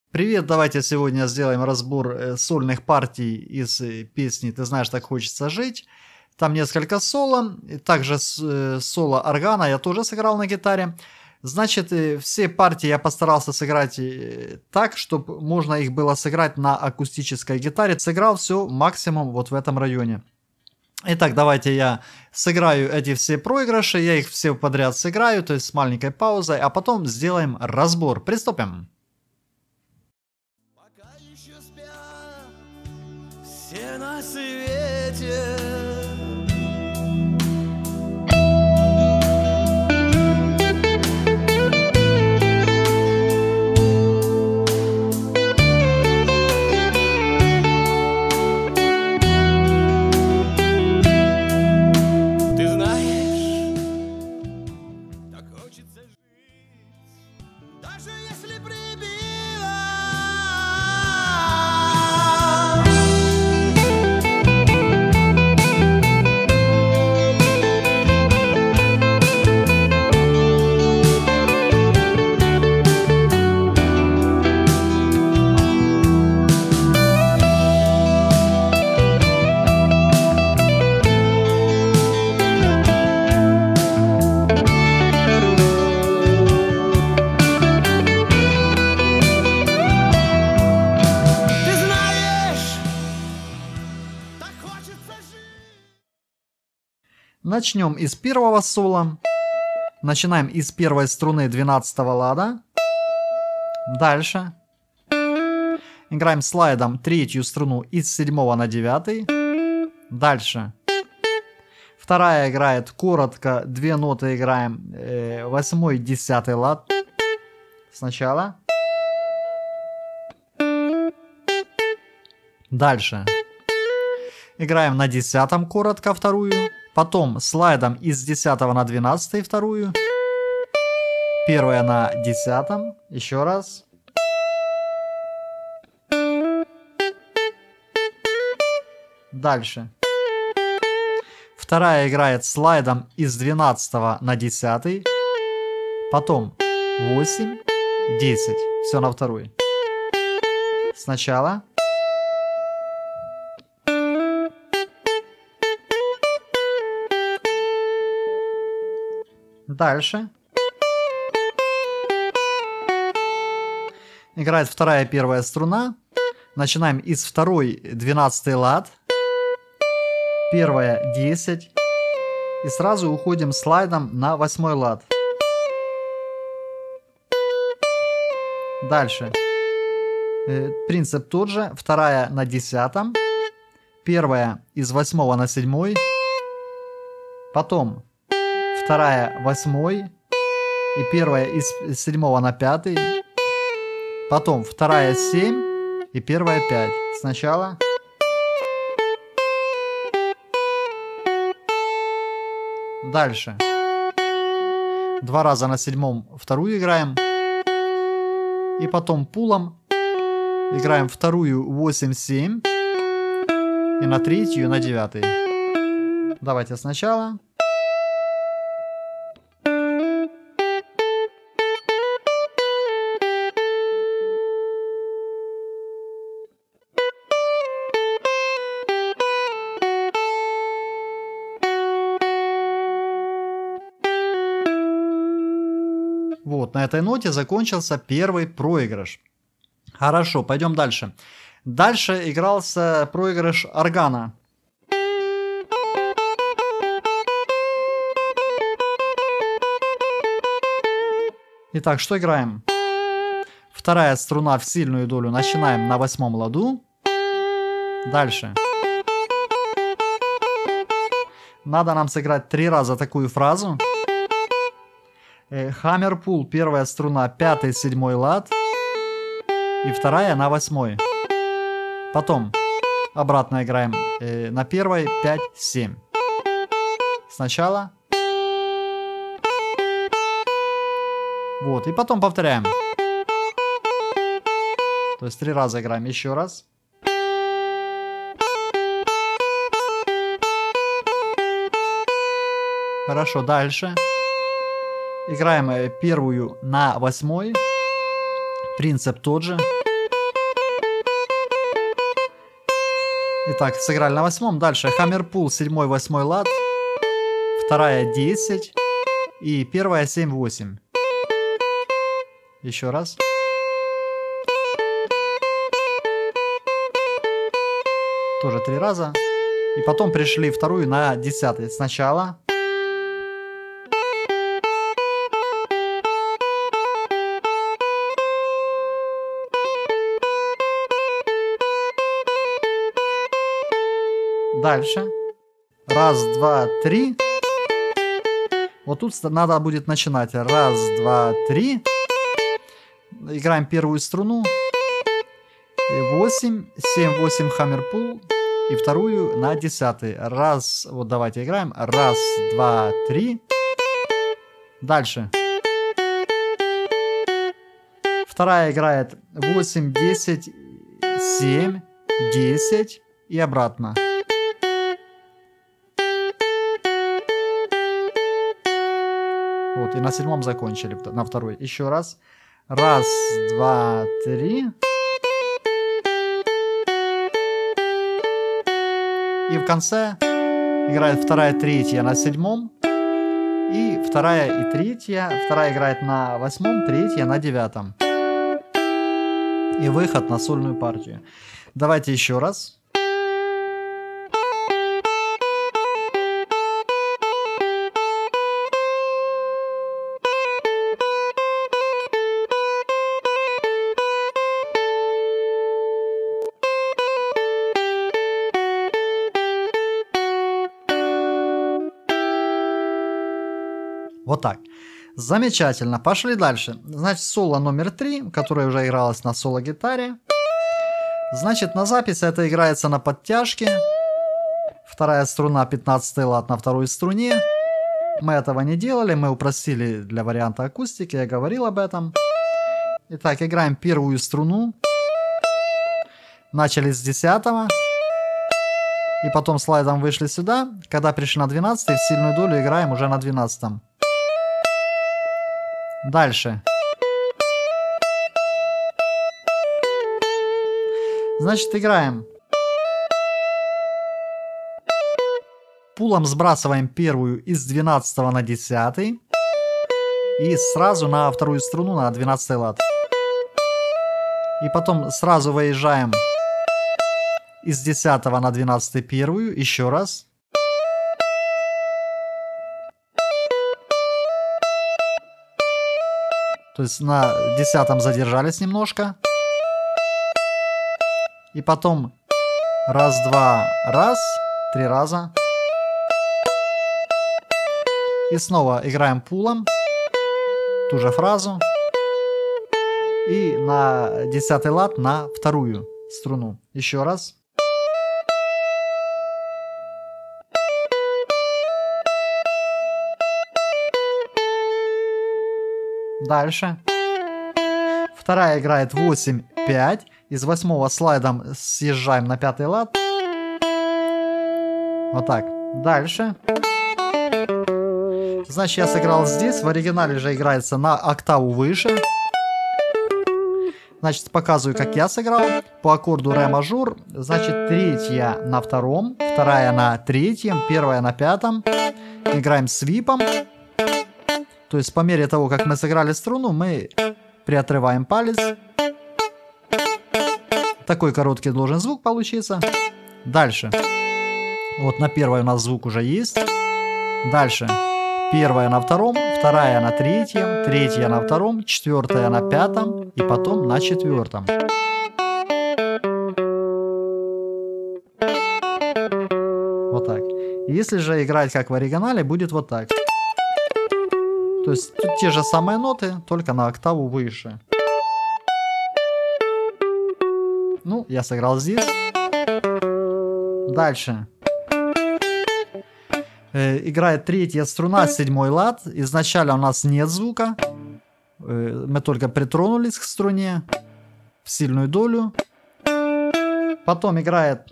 Привет, давайте сегодня сделаем разбор сольных партий из песни «Ты знаешь, так хочется жить». Там несколько соло, и также соло органа я тоже сыграл на гитаре. Значит, все партии я постарался сыграть так, чтобы можно их было сыграть на акустической гитаре. Сыграл все максимум вот в этом районе. Итак, давайте я сыграю эти все проигрыши, я их все подряд сыграю, то есть с маленькой паузой, а потом сделаем разбор. Приступим. Все на свете. Ты знаешь, так хочется жить, даже если прибило. Начнем из первого соло. Начинаем из первой струны 12-го лада. Дальше. Играем слайдом третью струну из 7 на 9. Дальше. Вторая играет коротко, две ноты играем 8 и 10 лад. Сначала. Дальше. Играем на 10 коротко вторую. Потом слайдом из 10 на 12 вторую. Первая на 10. Еще раз. Дальше. Вторая играет слайдом из 12 на 10. Потом 8, 10. Все на вторую. Сначала. Дальше. Играет вторая первая струна. Начинаем из второй 12 лад. Первая 10. И сразу уходим слайдом на 8 лад. Дальше. Принцип тот же. Вторая на 10. Первая из 8 на 7. Потом вторая 8. И первая из 7 на 5. Потом вторая 7. И первая 5. Сначала. Дальше. Два раза на 7 вторую играем. И потом пулом играем вторую 8-7. И на третью на 9. Давайте сначала. Вот, на этой ноте закончился первый проигрыш. Хорошо, пойдем дальше. Дальше игрался проигрыш органа. Итак, что играем? Вторая струна в сильную долю начинаем на 8 ладу. Дальше. Надо нам сыграть 3 раза такую фразу. Хаммерпул, первая струна, 5-7 лад. И вторая на 8. Потом обратно играем на первой 5-7. Сначала. Вот, и потом повторяем. То есть 3 раза играем еще раз. Хорошо, дальше. Играем первую на 8. Принцип тот же. Итак, сыграли на 8. Дальше хаммерпул 7-й, 8-й лад. Вторая 10. И первая 7-8. Еще раз. Тоже 3 раза. И потом пришли вторую на 10. Сначала. Дальше. Раз, два, три. Вот тут надо будет начинать. Раз, два, три. Играем первую струну. 8, 7, 8 хаммерпул. И вторую на 10. Раз, вот давайте играем. Раз, два, три. Дальше. Вторая играет 8, 10, 7, 10 и обратно. Вот, и на 7 закончили, на второй. Еще раз. Раз, два, три. И в конце играет вторая, третья на 7. И вторая и третья. Вторая играет на 8, третья на 9. И выход на сольную партию. Давайте еще раз. Вот так. Замечательно. Пошли дальше. Значит, соло номер 3, которое уже игралось на соло-гитаре. Значит, на записи это играется на подтяжке. Вторая струна, 15-й лад на второй струне. Мы этого не делали, мы упростили для варианта акустики, я говорил об этом. Итак, играем первую струну. Начали с 10-го. И потом слайдом вышли сюда. Когда пришли на 12-й, в сильную долю играем уже на 12-м. Дальше. Значит, играем. Пулом сбрасываем первую из 12 на 10. И сразу на вторую струну на 12 лад. И потом сразу выезжаем из 10 на 12 первую. Еще раз. То есть на 10 задержались немножко. И потом раз, два, раз, 3 раза. И снова играем пулом. Ту же фразу. И на 10-й лад на вторую струну. Еще раз. Дальше. Вторая играет 8-5. Из 8-го слайдом съезжаем на 5-й лад. Вот так. Дальше. Значит, я сыграл здесь. В оригинале же играется на октаву выше. Значит, показываю, как я сыграл. По аккорду ре мажор. Значит, третья на втором, вторая на третьем, первая на 5. Играем свипом. То есть по мере того, как мы сыграли струну, мы приотрываем палец. Такой короткий должен звук получиться. Дальше. Вот на первой у нас звук уже есть. Дальше. Первая на втором, вторая на третьем, третья на втором, четвертая на 5 и потом на 4. Вот так. Если же играть как в оригинале, будет вот так. То есть тут те же самые ноты, только на октаву выше. Ну, я сыграл здесь. Дальше. Играет третья струна, 7-й лад. Изначально у нас нет звука. Мы только притронулись к струне в сильную долю. Потом играет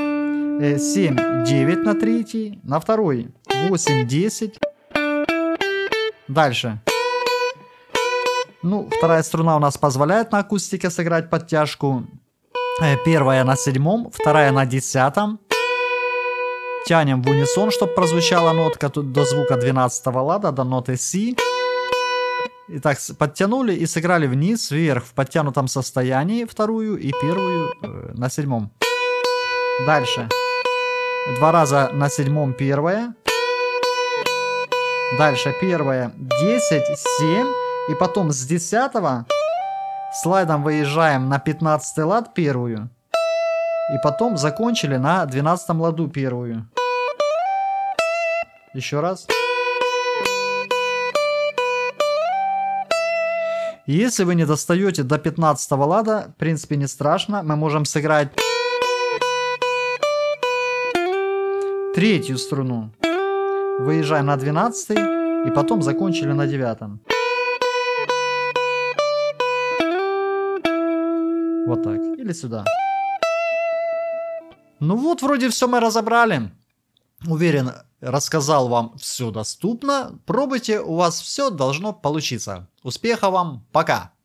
7-9 на третий, на второй 8-10. Дальше. Ну, вторая струна у нас позволяет на акустике сыграть подтяжку. Первая на 7, вторая на 10. Тянем в унисон, чтобы прозвучала нотка тут до звука 12-го лада, до ноты Си. Итак, подтянули и сыграли вниз, вверх в подтянутом состоянии вторую и первую на 7. Дальше. 2 раза на 7 первая. Дальше первая 10, 7. И потом с 10-го слайдом выезжаем на 15-й лад первую. И потом закончили на 12-м ладу первую. Еще раз. Если вы не достаете до 15-го лада, в принципе не страшно. Мы можем сыграть третью струну. Выезжаем на 12-й и потом закончили на 9-м. Вот так. Или сюда. Ну вот, вроде все мы разобрали. Уверен, рассказал вам все доступно. Пробуйте, у вас все должно получиться. Успехов вам, пока!